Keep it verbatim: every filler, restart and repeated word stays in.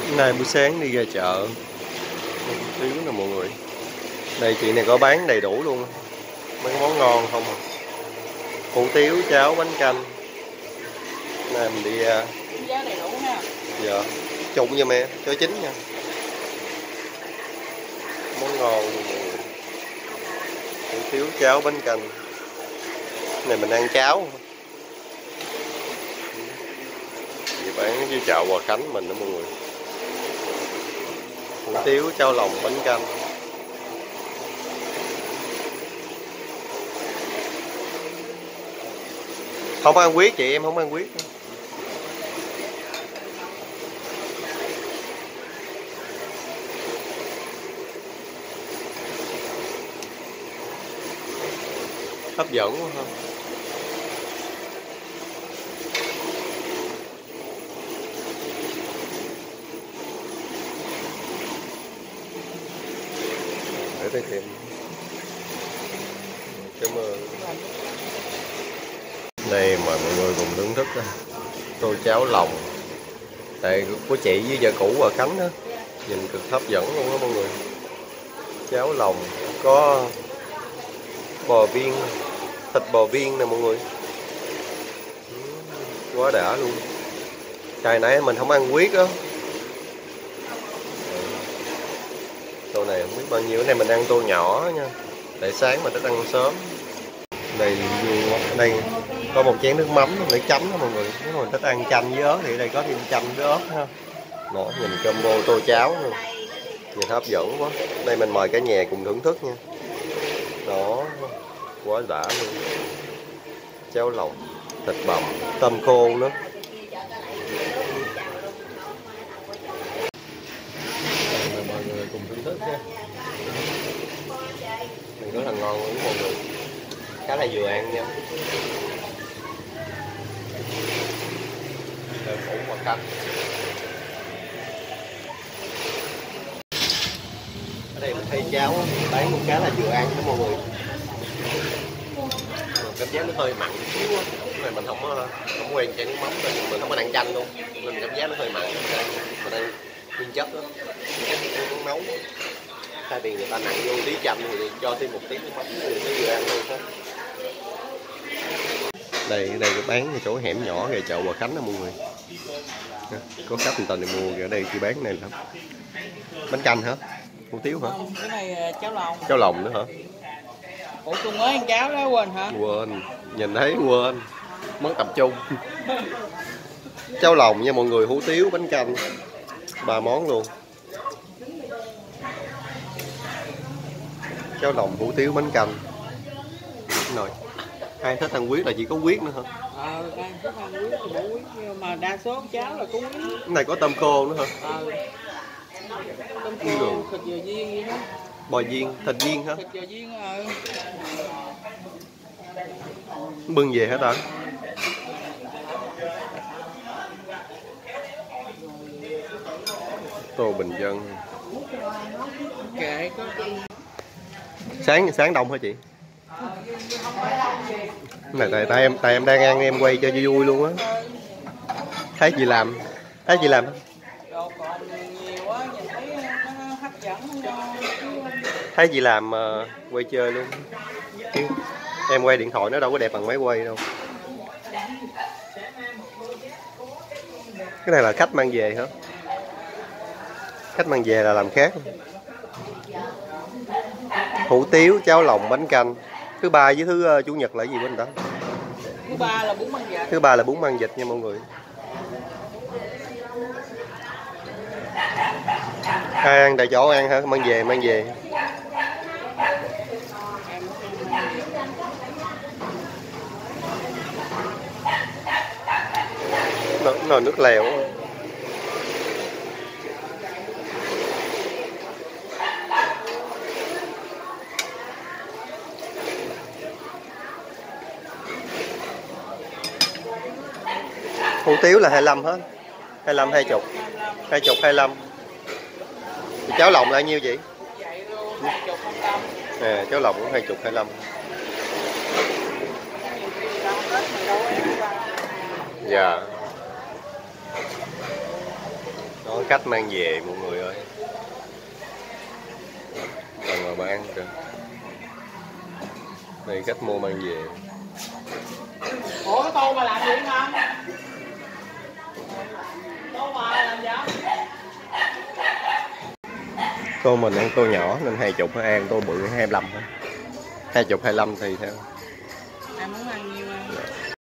Nay buổi sáng đi ra chợ hủ tiếu nè mọi người. Đây chị này có bán đầy đủ luôn, mấy món ngon không à. Hủ tiếu, cháo, bánh canh. Nay mình đi ra. Giá đầy đủ ha. Dạ. Trụng cho mẹ, cho chín nha. Món ngon luôn mọi người. Hủ tiếu, cháo, bánh canh. Này mình ăn cháo. Chị bán với chợ Hòa Khánh mình đó mọi người. Hủ tiếu, cháo lòng, bánh canh. Không ăn huyết chị, em không ăn huyết. Hấp dẫn quá ha. Để đây thêm. Cảm ơn. Đây mời mọi người cùng thưởng thức tô cháo lòng. Đây của chị với vợ cũ Hòa Khánh đó. Nhìn cực hấp dẫn luôn đó mọi người. Cháo lòng có bò viên, thịt bò viên nè mọi người. Quá đã luôn. Trời nãy mình không ăn huyết á. Tô này không biết bao nhiêu, cái này mình ăn tô nhỏ nha. Tại sáng mà thích ăn sớm. Đây đây có một chén nước mắm để chấm đó mọi người. Nếu mà mình thích ăn chanh với ớt thì ở đây có thêm chanh với ớt ha. Đó, nhìn combo tô cháo luôn. Nhìn hấp dẫn quá. Đây mình mời cả nhà cùng thưởng thức nha. Đó, quá đã luôn. Cháo lòng, thịt bằm, tôm khô nữa. Mời mọi người cùng thưởng thức nha. Mình rất là ngon luôn mọi người. Khá là vừa ăn nha. Đậu phụ Hòa Khánh. Ở đây mình thấy cháo bán cũng khá là vừa ăn đó mọi người. Cảm giác nó hơi mặn một xíu á. Cái này mình không không quen chai nước mắm nên mình không có ăn chanh luôn. Nên cảm giác nó hơi mặn. Mình ăn nguyên chất đó. Nước nấu. Thay vì người ta nặng vô tí chanh thì cho thêm một tí nước mắm thì nó vừa ăn thôi đó. Đây đây có bán cái chỗ hẻm nhỏ ngay chợ Hòa Khánh đó mọi người. Có khách người ta đi mua ở đây chị bán này lắm. Bánh canh hả? Hủ tiếu hả? Cái này cháo lòng. Cháo lòng nữa hả? Ủa tôi mới ăn cháo đó quên hả? Quên, nhìn thấy quên. Mất tập trung. Cháo lòng nha mọi người, hủ tiếu, bánh canh. Ba món luôn. Cháo lòng, hủ tiếu, bánh canh. Rồi. Ai thích ăn huyết là chỉ có huyết nữa hả? Ờ, ai thích ăn huyết thì bỏ huyết, nhưng mà đa số cháo là có huyết. Cái này có tôm khô nữa hả? Ờ. Tôm khô, thịt dừa viên gì đó. Bò viên, thịt viên hả? Thịt dừa viên ờ. Bưng về hả ta? Tô bình dân. Kệ có. Sáng sáng đông hả chị? Này tại tại em tại em đang ăn em quay cho vui luôn á. Thấy chị làm, thấy chị làm. Thấy chị làm uh, quay chơi luôn. Chứ em quay điện thoại nó đâu có đẹp bằng máy quay đâu. Cái này là khách mang về hả? Khách mang về là làm khác. Hủ tiếu, cháo lòng, bánh canh. Thứ ba với thứ uh, chủ nhật là gì bên đó? Thứ ba là bún măng vịt. Thứ ba là bún măng vịt nha mọi người. Ai ăn tại chỗ ăn hả? Mang về, mang về. Nó, nó nước lèo. Hủ tiếu là hai mươi lăm hết. hai mươi lăm, hai mươi. hai mươi, hai mươi lăm. Cháo lòng là bao nhiêu chị? À, cháo lòng cũng hai mươi, hai mươi lăm. Dạ. Đó, khách mang về mọi người ơi. Còn mà bán kìa. Đây khách mua mang về. Ủa cái tô mà làm gì không? Tô mà làm gì? Tô mình ăn tô nhỏ nên hai chục, ai ăn tô bự hai mươi lăm thôi. Hai chục hai mươi lăm thì theo. Ai muốn ăn